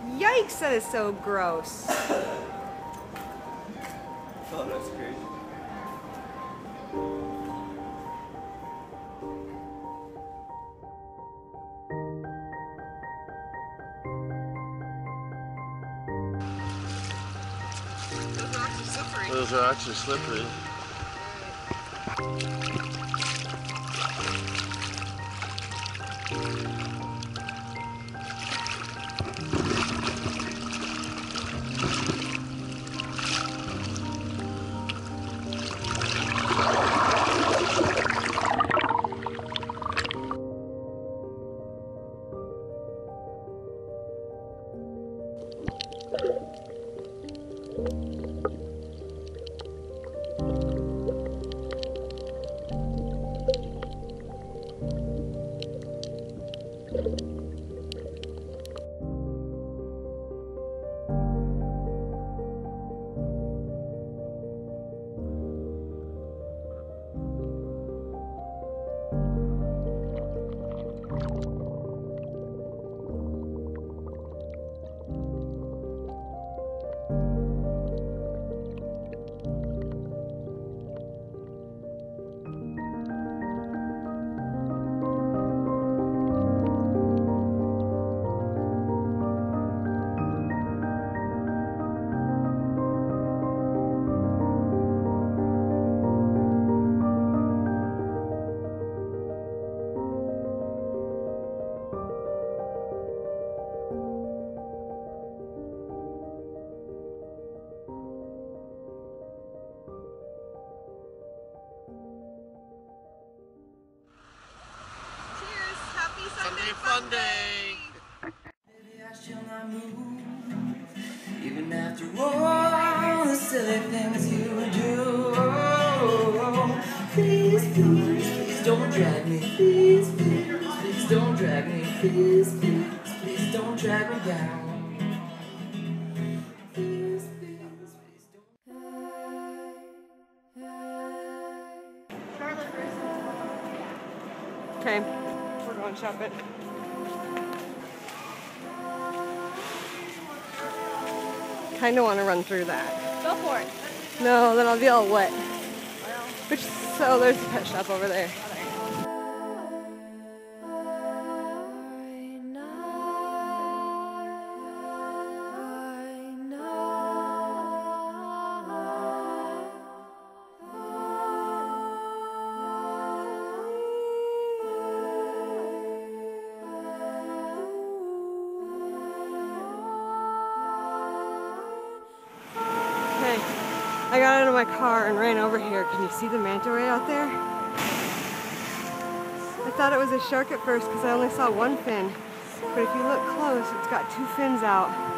Yikes, that is so gross. Oh, that's crazy. Those are actually slippery. Sunday fun day! Maybe I shall not move, even after all the silly things you do. Please, please, please don't drag me. Please, please, please don't drag me. Please, please, please don't drag me down. Please, please, please don't. Okay, we're going shopping. Kinda wanna run through that. Go for it. No, then I'll be all wet. Which, so there's a pet shop over there. I got out of my car and ran over here. Can you see the manta ray out there? I thought it was a shark at first because I only saw one fin. But if you look close, it's got two fins out.